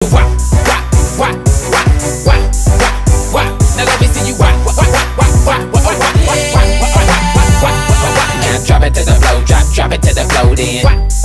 wop, wop, wop, wop, wop, wop, wop. Now let me see you wop, wop, wop, wop, wop, wop, wop, wop, wop, wop, wop, wop, wop. Now drop it to the floor, drop it to the floor, then.